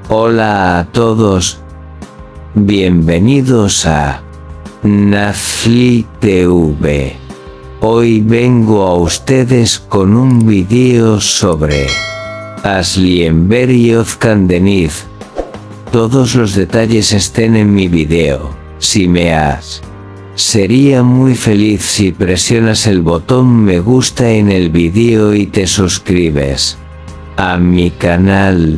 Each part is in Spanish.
Hola a todos, bienvenidos a Nafli TV. Hoy vengo a ustedes con un video sobre Asli Enver y Özkan Deniz. Todos los detalles estén en mi video. Si me has, sería muy feliz si presionas el botón me gusta en el video y te suscribes a mi canal.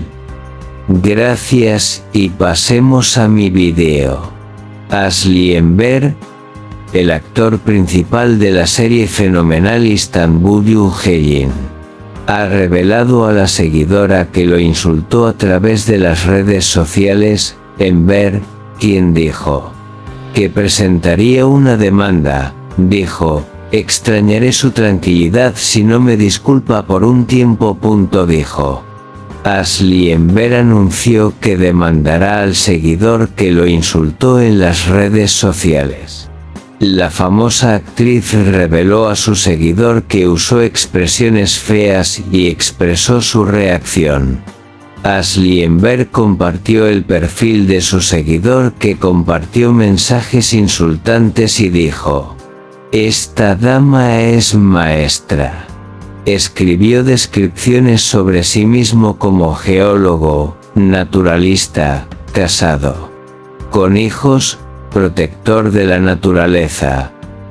Gracias y pasemos a mi video. Asli Enver, el actor principal de la serie fenomenal Istanbul Yücel'in, ha revelado a la seguidora que lo insultó a través de las redes sociales. Enver, quien dijo que presentaría una demanda, dijo: extrañaré su tranquilidad si no me disculpa por un tiempo. Dijo. Asli Enver anunció que demandará al seguidor que lo insultó en las redes sociales. La famosa actriz reveló a su seguidor que usó expresiones feas y expresó su reacción. Asli Enver compartió el perfil de su seguidor, que compartió mensajes insultantes y dijo: "Esta dama es maestra". Escribió descripciones sobre sí mismo como geólogo, naturalista, casado, con hijos, protector de la naturaleza,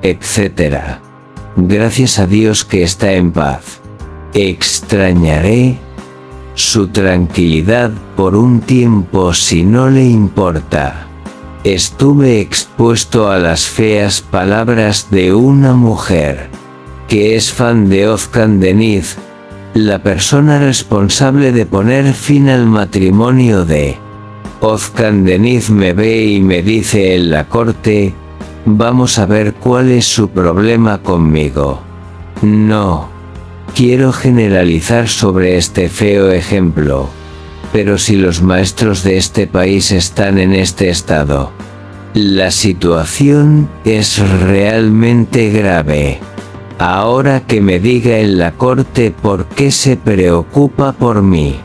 etc. Gracias a Dios que está en paz. Extrañaré su tranquilidad por un tiempo si no le importa. Estuve expuesto a las feas palabras de una mujer que es fan de Özkan Deniz, la persona responsable de poner fin al matrimonio de Özkan Deniz. Me ve y me dice en la corte: vamos a ver cuál es su problema conmigo. No quiero generalizar sobre este feo ejemplo, pero si los maestros de este país están en este estado, la situación es realmente grave. Ahora que me diga en la corte por qué se preocupa por mí,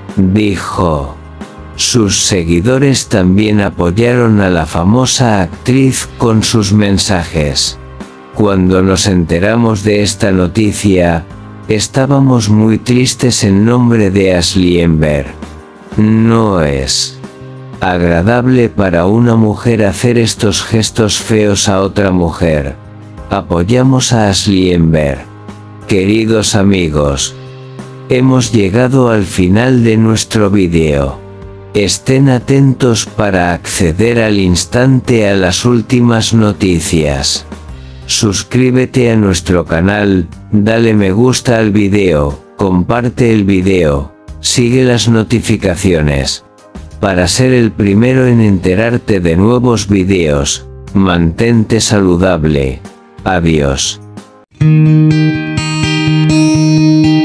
dijo. Sus seguidores también apoyaron a la famosa actriz con sus mensajes. Cuando nos enteramos de esta noticia, estábamos muy tristes en nombre de Asli Enver. No es agradable para una mujer hacer estos gestos feos a otra mujer. Apoyamos a Asli Enver. Queridos amigos, hemos llegado al final de nuestro video. Estén atentos para acceder al instante a las últimas noticias. Suscríbete a nuestro canal, dale me gusta al video, comparte el video, sigue las notificaciones para ser el primero en enterarte de nuevos videos. Mantente saludable. Adiós.